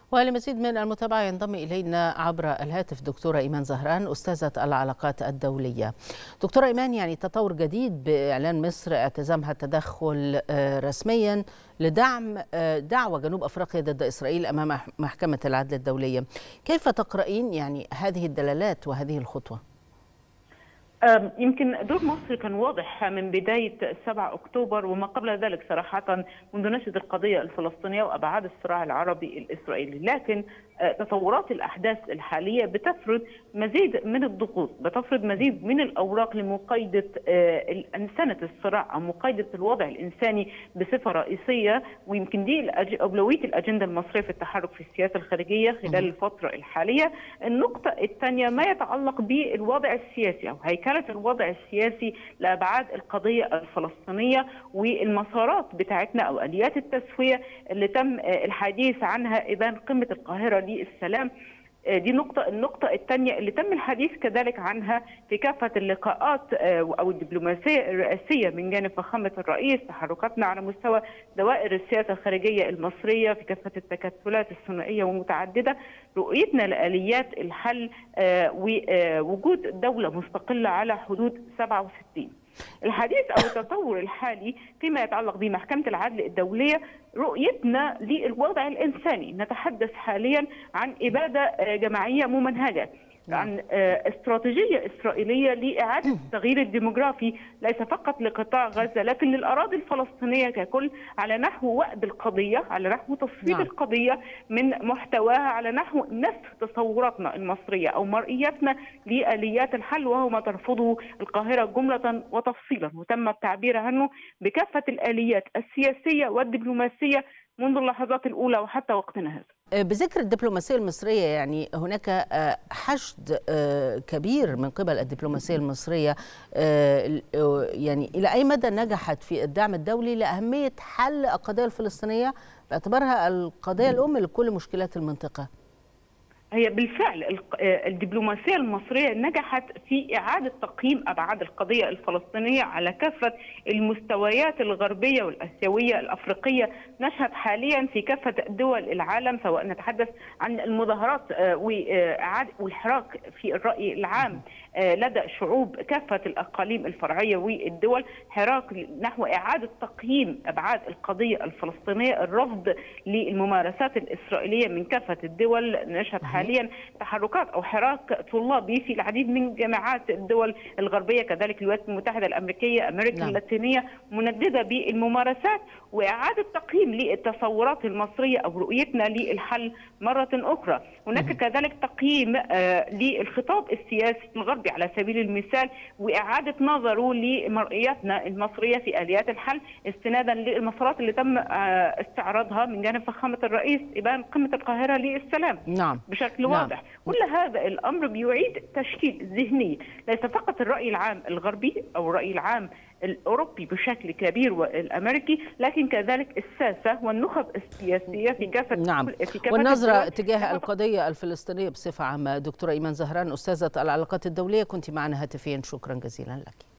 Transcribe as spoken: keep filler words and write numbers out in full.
ولمزيد من المتابعة ينضم إلينا عبر الهاتف دكتورة إيمان زهران أستاذة العلاقات الدولية. دكتورة إيمان، يعني تطور جديد بإعلان مصر اعتزامها التدخل رسميا لدعم دعوة جنوب أفريقيا ضد إسرائيل أمام محكمة العدل الدولية. كيف تقرأين يعني هذه الدلالات وهذه الخطوة؟ يمكن دور مصر كان واضح من بداية سبعة أكتوبر وما قبل ذلك صراحة، منذ نشأة القضية الفلسطينية وأبعاد الصراع العربي الإسرائيلي، لكن تطورات الأحداث الحالية بتفرض مزيد من الضغوط، بتفرض مزيد من الأوراق لمقايضة أنسنة الصراع أو مقايضة الوضع الإنساني بصفة رئيسية. ويمكن دي أولوية الأجندة المصرية في التحرك في السياسة الخارجية خلال الفترة الحالية. النقطة الثانية ما يتعلق بالوضع السياسي أو هيكلة الوضع السياسي لأبعاد القضية الفلسطينية والمسارات بتاعتنا أو آليات التسوية اللي تم الحديث عنها إبان قمة القاهرة للسلام. دي نقطة. النقطة الثانية اللي تم الحديث كذلك عنها في كافة اللقاءات أو الدبلوماسية الرئاسية من جانب فخامة الرئيس، تحركاتنا على مستوى دوائر السياسة الخارجية المصرية في كافة التكتلات الثنائية والمتعددة، رؤيتنا لآليات الحل ووجود دولة مستقلة على حدود سبعة وستين. الحديث أو التطور الحالي فيما يتعلق بمحكمة العدل الدولية، رؤيتنا للوضع الإنساني. نتحدث حاليا عن إبادة جماعية ممنهجة، عن استراتيجية إسرائيلية لإعادة التغيير الديموغرافي ليس فقط لقطاع غزة لكن للأراضي الفلسطينية ككل، على نحو وأد القضية، على نحو تصفية نعم. القضية من محتواها، على نحو نسف تصوراتنا المصرية أو مرئياتنا لآليات الحل، وهو ما ترفضه القاهرة جملة وتفصيلا، وتم التعبير عنه بكافة الآليات السياسية والدبلوماسية منذ اللحظات الأولى وحتى وقتنا هذا. بذكر الدبلوماسية المصرية، يعني هناك حشد كبير من قبل الدبلوماسية المصرية، يعني إلى أي مدى نجحت في الدعم الدولي لأهمية حل القضية الفلسطينية باعتبارها القضية الأم لكل مشكلات المنطقة؟ هي بالفعل الدبلوماسية المصرية نجحت في إعادة تقييم أبعاد القضية الفلسطينية على كافة المستويات الغربية والآسيوية الأفريقية. نشهد حاليا في كافة دول العالم، سواء نتحدث عن المظاهرات وإعادة والحراك في الرأي العام لدى شعوب كافة الأقاليم الفرعية والدول، حراك نحو إعادة تقييم أبعاد القضية الفلسطينية، الرفض للممارسات الإسرائيلية من كافة الدول. نشهد حاليا تحركات أو حراك طلابي في العديد من جامعات الدول الغربية، كذلك الولايات المتحدة الأمريكية، أمريكا نعم. اللاتينية، منددة بالممارسات وإعادة تقييم للتصورات المصرية أو رؤيتنا للحل مرة أخرى. هناك كذلك تقييم آه للخطاب السياسي الغربي على سبيل المثال، وإعادة نظره لمرئياتنا المصرية في آليات الحل استنادا للمسارات اللي تم آه استعراضها من جانب فخامة الرئيس إبان قمة القاهرة للسلام نعم. بشكل واضح. نعم. كل هذا الأمر بيعيد تشكيل ذهني ليس فقط الرأي العام الغربي أو الرأي العام الأوروبي بشكل كبير والأمريكي، لكن كذلك الساسة والنخب السياسية في كافة نعم. في كافة والنظرة تجاه القضية الفلسطينية بصفة عامة. دكتورة إيمان زهران أستاذة العلاقات الدولية، كنت معنا هاتفيا، شكرا جزيلا لك.